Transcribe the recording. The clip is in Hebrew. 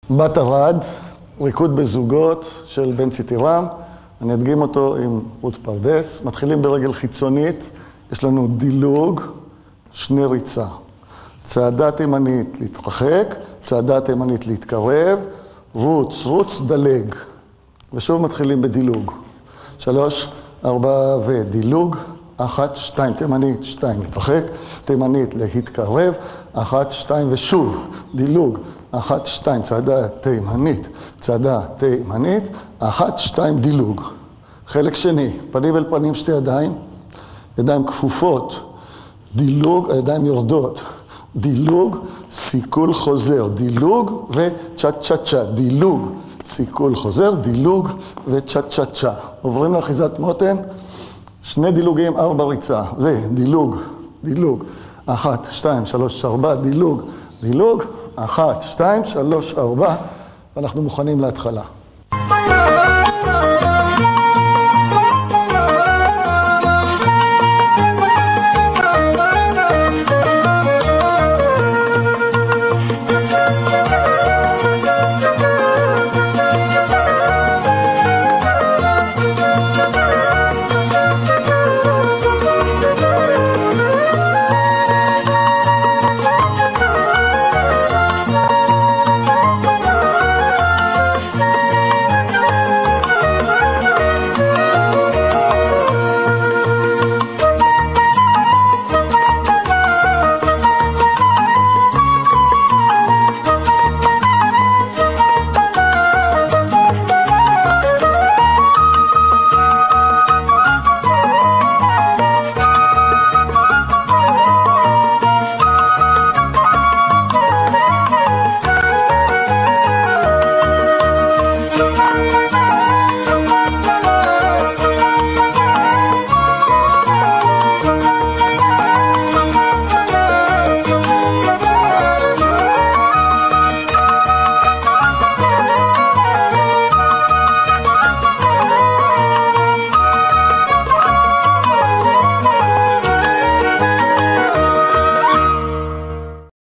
בת ארד, ריקוד בזוגות של בן ציטירם. אני אדגים אותו עם רות פרדס. מתחילים ברגל חיצונית, יש לנו דילוג, שני ריצה. צעדה תימנית להתרחק, צעדה תימנית להתקרב, רוץ, רוץ, דלג. ושוב מתחילים בדילוג. 3, 4 ודילוג, 1, 2, תימנית, 2, להתרחק, תימנית להתקרב, 1, 2 ושוב, דילוג, 1, 2, צעדה תימנית, צעדה תימנית, 1, 2, דילוג. חלק שני, פנים אל פנים, שתי ידיים, ידיים כפופות, דילוג, הידיים יורדות, דילוג, סיכול חוזר, דילוג וצ'ה צ'ה צ'ה, דילוג, סיכול חוזר, דילוג וצ'ה צ'ה צ'ה. עוברים לאחיזת מותן, שני דילוגים, 4 ריצה, ודילוג, דילוג, 1, 2, 3, 4, דילוג, דילוג, 1, 2, 3, 4, ואנחנו מוכנים להתחלה.